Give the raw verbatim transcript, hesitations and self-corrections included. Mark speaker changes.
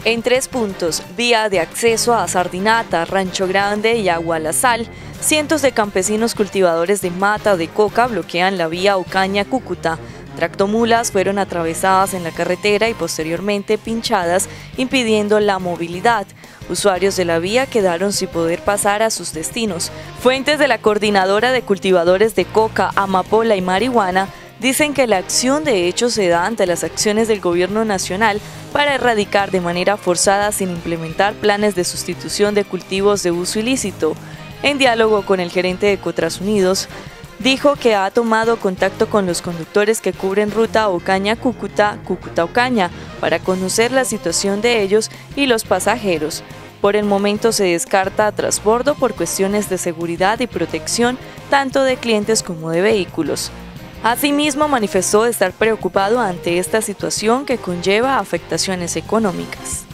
Speaker 1: En tres puntos, vía de acceso a Sardinata, Rancho Grande y Agua La Sal, cientos de campesinos cultivadores de mata de coca bloquean la vía Ocaña-Cúcuta. Tractomulas fueron atravesadas en la carretera y posteriormente pinchadas, impidiendo la movilidad. Usuarios de la vía quedaron sin poder pasar a sus destinos. Fuentes de la Coordinadora de Cultivadores de Coca, Amapola y Marihuana dicen que la acción de hecho se da ante las acciones del gobierno nacional para erradicar de manera forzada sin implementar planes de sustitución de cultivos de uso ilícito. En diálogo con el gerente de Ecotras Unidos, dijo que ha tomado contacto con los conductores que cubren ruta Ocaña-Cúcuta, Cúcuta-Ocaña, para conocer la situación de ellos y los pasajeros. Por el momento se descarta transbordo por cuestiones de seguridad y protección tanto de clientes como de vehículos. Asimismo, manifestó estar preocupado ante esta situación que conlleva afectaciones económicas.